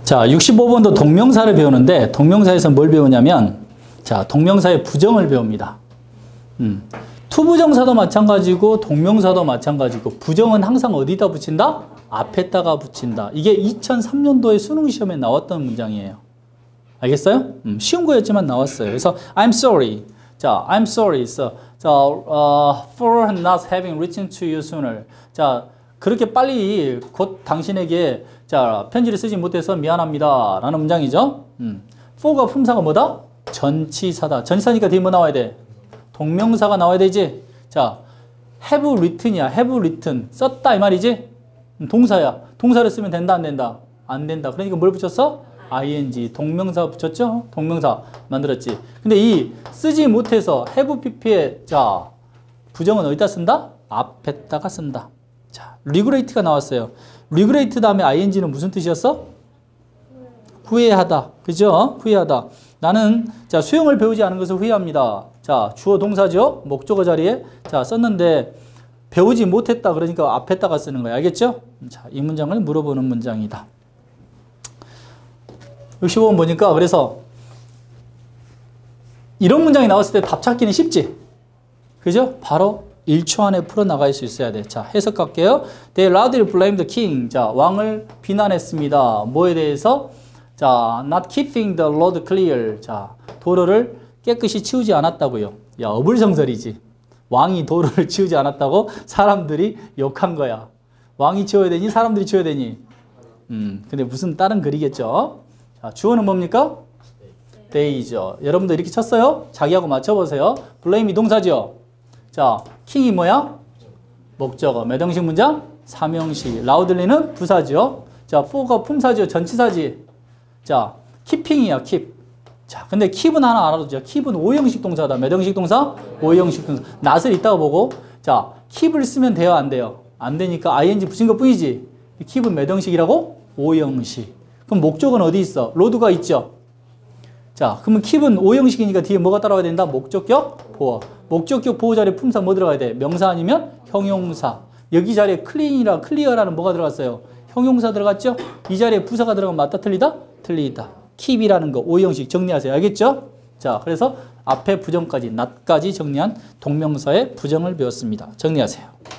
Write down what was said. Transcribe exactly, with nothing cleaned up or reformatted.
자, 육십오 번도 동명사를 배우는데 동명사에서 뭘 배우냐면 자, 동명사의 부정을 배웁니다. 음. 투부정사도 마찬가지고 동명사도 마찬가지고 부정은 항상 어디다 붙인다? 앞에다가 붙인다. 이게 이천삼 년도에 수능 시험에 나왔던 문장이에요. 알겠어요? 음, 쉬운 거였지만 나왔어요. 그래서 I'm sorry. 자, I'm sorry. So, so, uh, for not having written to you sooner. 자, 그렇게 빨리 곧 당신에게 자 편지를 쓰지 못해서 미안합니다. 라는 문장이죠. 음. for가 품사가 뭐다? 전치사다. 전치사니까 뒤에 뭐 나와야 돼? 동명사가 나와야 되지. 자, have written이야. have written. 썼다 이 말이지. 동사야. 동사를 쓰면 된다 안 된다? 안 된다. 그러니까 뭘 붙였어? ing. 동명사 붙였죠? 동명사 만들었지. 근데 이 쓰지 못해서 have pp의 자 부정은 어디다 쓴다? 앞에다가 쓴다. 자, regret가 나왔어요. regret 다음에 ing는 무슨 뜻이었어? 후회하다. 그죠? 후회하다. 나는 자 수영을 배우지 않은 것을 후회합니다. 자, 주어 동사죠? 목적어 자리에 자 썼는데 배우지 못했다. 그러니까 앞에다가 쓰는 거야. 알겠죠? 자, 이 문장을 물어보는 문장이다. 육십오 번 보니까 그래서 이런 문장이 나왔을 때 답 찾기는 쉽지? 그죠? 바로 일 초 안에 풀어나갈 수 있어야 돼. 자, 해석할게요. They loudly blamed the king. 자, 왕을 비난했습니다. 뭐에 대해서? 자, not keeping the road clear. 자, 도로를 깨끗이 치우지 않았다고요. 야, 어불성설이지. 왕이 도로를 치우지 않았다고 사람들이 욕한 거야. 왕이 치워야 되니? 사람들이 치워야 되니? 음, 근데 무슨 다른 글이겠죠? 자, 주어는 뭡니까? they죠. 여러분도 이렇게 쳤어요? 자기하고 맞춰보세요. blame이 동사죠? 자, 킹이 뭐야? 목적어. 몇 형식 문장? 삼 형식. loudly는 부사죠. 자, for가 품사죠. 전치사지. 자, keeping이야, keep. 자, 근데 keep은 하나 알아두죠. keep은 오 형식 동사다. 몇 형식 동사? 오 형식 동사. not을 이따가 보고. 자, keep을 쓰면 돼요, 안 돼요? 안 되니까 ing 붙인 것 뿐이지. keep은 몇 형식이라고? 오 형식. 그럼 목적은 어디 있어? 로드가 있죠. 자, 그러면 keep은 오 형식이니까 뒤에 뭐가 따라와야 된다? 목적격 보호. 목적격 보호 자리에 품사 뭐 들어가야 돼? 명사 아니면 형용사. 여기 자리에 clean이랑 clear라는 뭐가 들어갔어요? 형용사 들어갔죠? 이 자리에 부사가 들어가면 맞다 틀리다? 틀리다. keep이라는 거 오 형식 정리하세요. 알겠죠? 자, 그래서 앞에 부정까지 not까지 정리한 동명사의 부정을 배웠습니다. 정리하세요.